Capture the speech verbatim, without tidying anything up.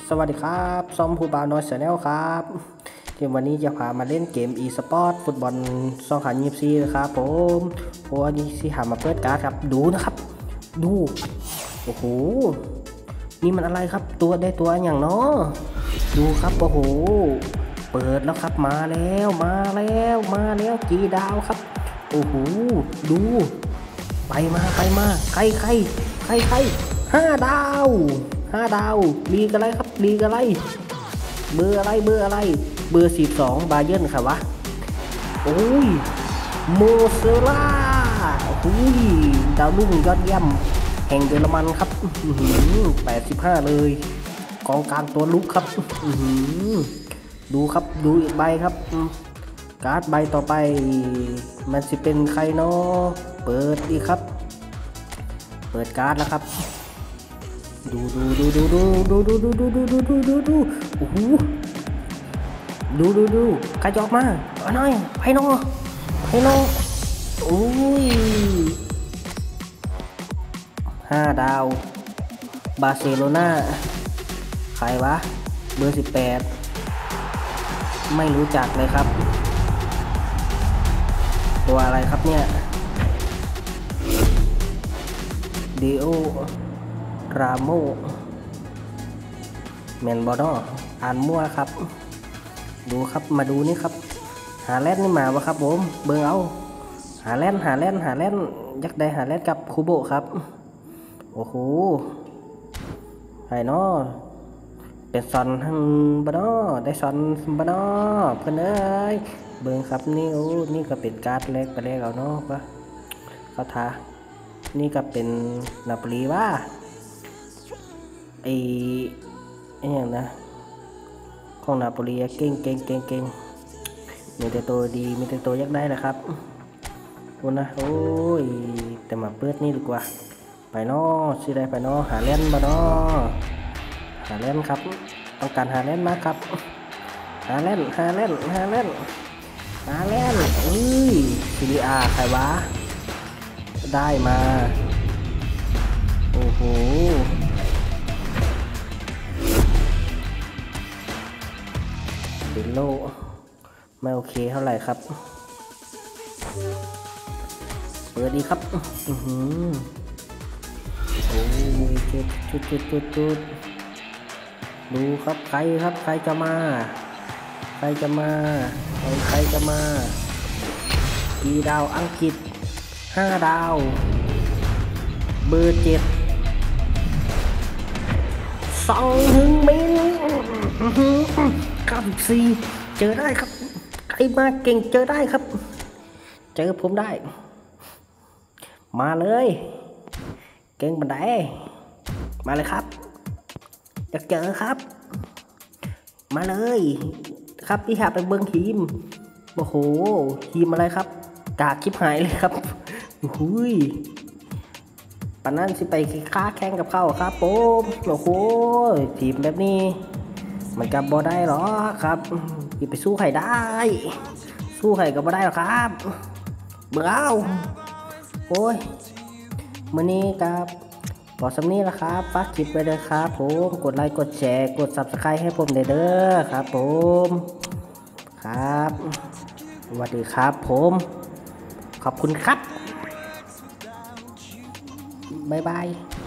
สวัสดีครับซอมผู้บ่าวน้อยแชนแนลครับเกมวันนี้จะพามาเล่นเกม e สปอร์ตฟุตบอลสองพันยี่สิบสี่นะครับผมเพราะว่านี่สิหามาเปิดการ์ดครับดูนะครับดูโอ้โหนี่มันอะไรครับตัวได้ตัวอย่างเนาะดูครับโอ้โหเปิดแล้วครับมาแล้วมาแล้วมาแล้วกี่ดาวครับโอ้โหดูไปมาไปมาใครใครใครใครห้าดาวห้าดาวลีกอะไรครับลีกอะไรเบอร์อะไรเบอร์อะไรเบอร์สิบสองบาเยิร์นครับวะโอ้ยโมเซล่าโอ้ยดาวรุ่งยอดเยี่ยมแห่งเยอรมันครับแปดสิบห้าเลยกองกลางตัวลุกครับดูครับดูอีกใบครับการ์ดใบต่อไปมันจะเป็นใครเนาะเปิดอีกครับเปิดการ์ดแล้วครับดูดูดูดูดูดูดูดูดูดูดูดูดูดูโอ้โหดูดูดูใครจะออกมาเอาหน่อยไพโนไพโนโอ้ยห้าดาวบาร์เซโลนาใครวะเบอร์สิบแปดไม่รู้จักเลยครับตัวอะไรครับเนี่ยเดโอราโมเมนบอดอ่านมั่วครับดูครับมาดูนี่ครับหาแลนนี่มาวะครับผมเบิ่งเอาหาแลนหาแลนหาแลนยักษ์ได้หาแลนกับคูโบครับโอ้โหไอ้นอเป็นซอนทั้งบานอได้ซอนบานอเพื่อนเอ้ยเบิ่งครับนี่โอ้นี่ก็เป็นการ์ดเล็กไปเล็กเอาเนาะปะเขาท้านี่ก็เป็นนาโปลีว่าไอ้ไอ้อย่างนะของนาโปลีเก่งเก่งเก่งเก่งมีแต่ตัวดีมีแต่ตัวยักได้นะครับดูนะโอ้ยแต่มาเปิดนี่ดีกว่าไปนอสิได้ไปนอหาเล่นมาเนาะหาเล่นครับต้องการหาเล่นมากครับหาเล่นหาเล่นหาเล่นหาเล่นอุ้ยซีรีอาใครวะได้มาโอ้โหเบลโลไม่โอเคเท่าไหร่ครับเปิดดีครับอือหือโอ้ยจุดจุดจุดจุดจุดดูครับใครครับใครจะมาใครจะมาใครใครจะมากี่ดาวอังกฤษห้าดาวเบอร์เจ็ดสองถึงมิลเก้าสิบสี่เจอได้ครับใครมาเก่งเจอได้ครับเจอผมได้มาเลยเก่งบันไดมาเลยครับอยากเจอครับมาเลยครับที่หาไปเบิ้งทีมโอ้โหทีมอะไรครับกากชิบหายเลยครับหุยปานนั้นสิไปค้าแข่งกับเขาครับผมโอ้โหทีมแบบนี้มันกับบอได้หรอครับอย่าไปสู้ใครได้สู้ใครกับบอได้หรอครับเบื่อเอาโอ้ยมื้อนี้ครับบอกสำนี้ละครับฝากคลิปไว้เลยครับผมกดไลค์กดแชร์กด ซับสไครบ์ ให้ผมเด้อครับผมครับสวัสดีครับผมขอบคุณครับบ๊ายบาย